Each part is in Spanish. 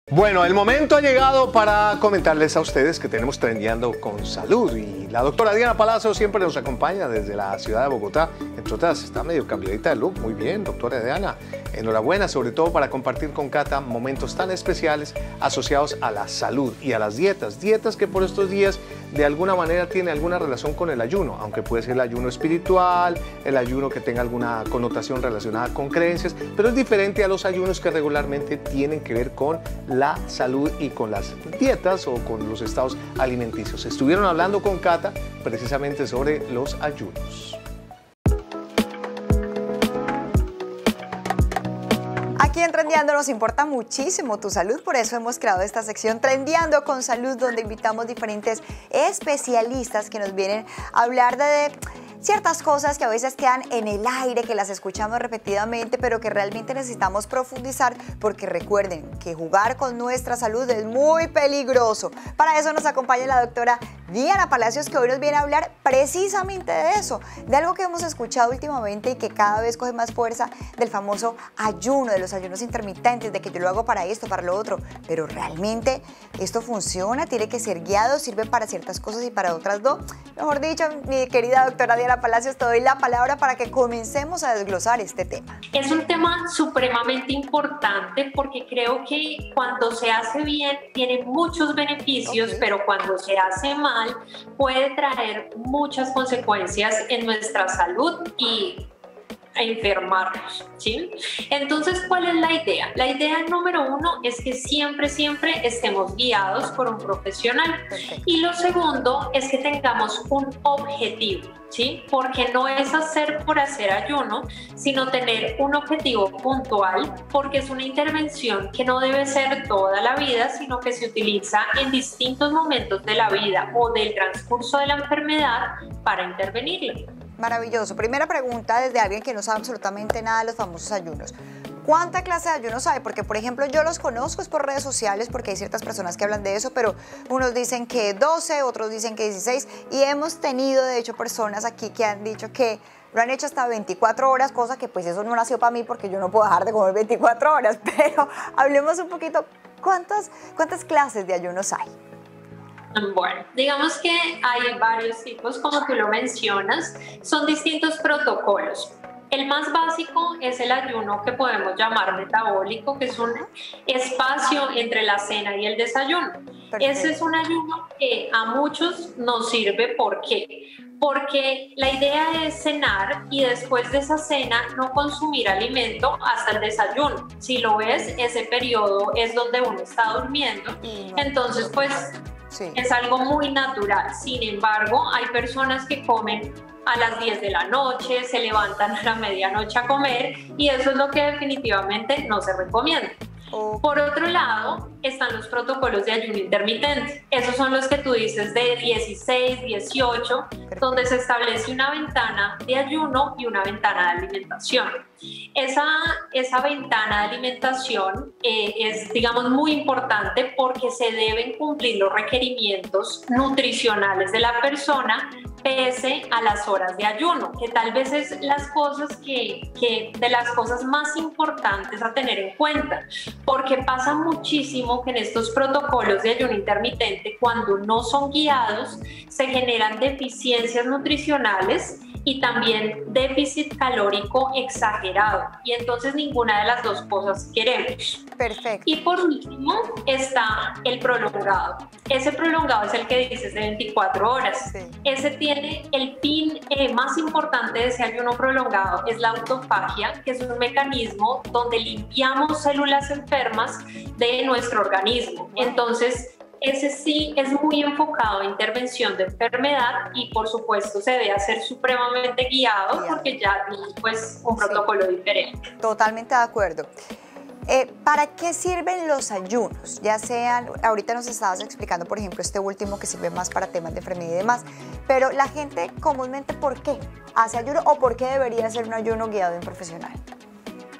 Bueno, el momento ha llegado para comentarles a ustedes que tenemos Trendeando con Salud y la doctora Diana Palacio siempre nos acompaña desde la ciudad de Bogotá. Entre otras, está medio cambiadita de look. Muy bien, doctora Diana. Enhorabuena, sobre todo para compartir con Cata momentos tan especiales asociados a la salud y a las dietas. Dietas que por estos días de alguna manera tienen alguna relación con el ayuno, aunque puede ser el ayuno espiritual, el ayuno que tenga alguna connotación relacionada con creencias, pero es diferente a los ayunos que regularmente tienen que ver con la salud y con las dietas o con los estados alimenticios. Estuvieron hablando con Cata precisamente sobre los ayunos. Aquí en Trendeando nos importa muchísimo tu salud, por eso hemos creado esta sección Trendeando con Salud, donde invitamos diferentes especialistas que nos vienen a hablar de ciertas cosas que a veces quedan en el aire, que las escuchamos repetidamente, pero que realmente necesitamos profundizar, porque recuerden que jugar con nuestra salud es muy peligroso. Para eso nos acompaña la doctora Diana Palacios, que hoy nos viene a hablar precisamente de eso, de algo que hemos escuchado últimamente y que cada vez coge más fuerza, del famoso ayuno, de los ayunos intermitentes, de que yo lo hago para esto, para lo otro, pero realmente esto funciona, tiene que ser guiado, sirve para ciertas cosas y para otras no. Mejor dicho, mi querida doctora Diana Palacios, te doy la palabra para que comencemos a desglosar este tema. Es un tema supremamente importante porque creo que cuando se hace bien tiene muchos beneficios, pero cuando se hace mal puede traer muchas consecuencias en nuestra salud y enfermarnos, ¿sí? Entonces, ¿cuál es la idea? La idea número uno es que siempre estemos guiados por un profesional. Perfecto. Y lo segundo es que tengamos un objetivo, ¿sí? Porque no es hacer por hacer ayuno, sino tener un objetivo puntual, porque es una intervención que no debe ser toda la vida, sino que se utiliza en distintos momentos de la vida o del transcurso de la enfermedad para intervenirla. Maravilloso. Primera pregunta desde alguien que no sabe absolutamente nada de los famosos ayunos. ¿Cuánta clase de ayunos hay? Porque, por ejemplo, yo los conozco es por redes sociales, porque hay ciertas personas que hablan de eso, pero unos dicen que 12, otros dicen que 16, y hemos tenido, de hecho, personas aquí que han dicho que lo han hecho hasta 24 horas, cosa que pues eso no nació para mí porque yo no puedo dejar de comer 24 horas, pero hablemos un poquito, ¿cuántas clases de ayunos hay? Bueno, digamos que hay varios tipos, como tú lo mencionas, son distintos protocolos. El más básico es el ayuno que podemos llamar metabólico, que es un espacio entre la cena y el desayuno. Perfecto. Ese es un ayuno que a muchos nos sirve. ¿Por qué? Porque la idea es cenar y después de esa cena no consumir alimento hasta el desayuno. Si lo ves, ese periodo es donde uno está durmiendo. Entonces, pues sí, es algo muy natural. Sin embargo, hay personas que comen a las 10 de la noche, se levantan a la medianoche a comer y eso es lo que definitivamente no se recomienda. Por otro lado, están los protocolos de ayuno intermitente. Esos son los que tú dices de 16, 18, donde se establece una ventana de ayuno y una ventana de alimentación. Esa ventana de alimentación es, digamos, muy importante porque se deben cumplir los requerimientos nutricionales de la persona pese a las horas de ayuno, que tal vez es las cosas de las cosas más importantes a tener en cuenta, porque pasa muchísimo que en estos protocolos de ayuno intermitente, cuando no son guiados, se generan deficiencias nutricionales y también déficit calórico exagerado, y entonces ninguna de las dos cosas queremos. Perfecto. Y por último está el prolongado. Ese prolongado es el que dices de 24 horas. Sí. Ese tiene el fin más importante de ese ayuno prolongado, es la autofagia, que es un mecanismo donde limpiamos células enfermas de nuestro organismo. Entonces, ese sí es muy enfocado a intervención de enfermedad y por supuesto se debe hacer supremamente guiado porque ya tiene pues un protocolo diferente. Totalmente de acuerdo. ¿Para qué sirven los ayunos? Ya sean, ahorita nos estabas explicando, por ejemplo, este último que sirve más para temas de enfermedad y demás, pero la gente comúnmente, ¿por qué hace ayuno o por qué debería hacer un ayuno guiado de un profesional?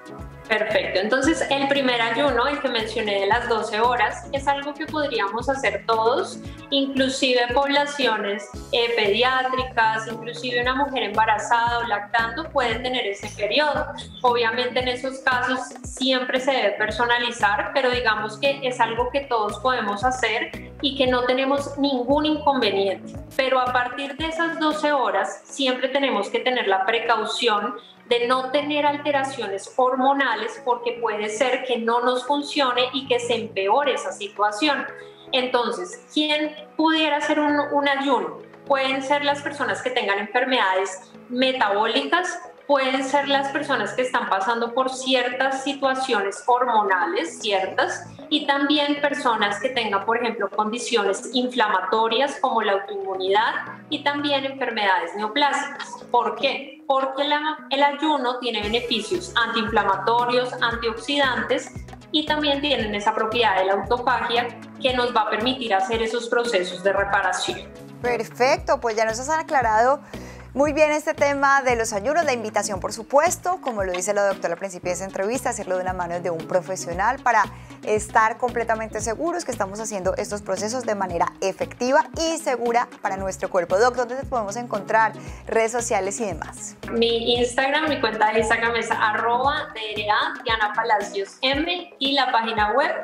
Perfecto, entonces el primer ayuno, el que mencioné de las 12 horas, es algo que podríamos hacer todos, inclusive poblaciones pediátricas, inclusive una mujer embarazada o lactando puede tener ese periodo. Obviamente en esos casos siempre se debe personalizar, pero digamos que es algo que todos podemos hacer y que no tenemos ningún inconveniente. Pero a partir de esas 12 horas siempre tenemos que tener la precaución de no tener alteraciones hormonales porque puede ser que no nos funcione y que se empeore esa situación. Entonces, ¿quién pudiera hacer un ayuno? Pueden ser las personas que tengan enfermedades metabólicas, pueden ser las personas que están pasando por ciertas situaciones hormonales, y también personas que tengan, por ejemplo, condiciones inflamatorias como la autoinmunidad y también enfermedades neoplásicas. ¿Por qué? Porque el ayuno tiene beneficios antiinflamatorios, antioxidantes y también tienen esa propiedad de la autofagia que nos va a permitir hacer esos procesos de reparación. Perfecto, pues ya nos has aclarado muy bien este tema de los ayunos, la invitación por supuesto, como lo dice la doctora al principio de esta entrevista, hacerlo de una mano de un profesional para estar completamente seguros que estamos haciendo estos procesos de manera efectiva y segura para nuestro cuerpo. Doc, ¿dónde te podemos encontrar? Redes sociales y demás. Mi Instagram, mi cuenta de Instagram es @DRA_DianaPalaciosM y la página web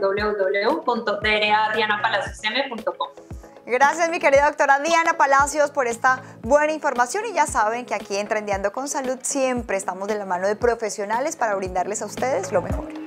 www.dradianapalaciosm.com. Gracias, mi querida doctora Diana Palacios, por esta buena información y ya saben que aquí en Trendeando con Salud siempre estamos de la mano de profesionales para brindarles a ustedes lo mejor.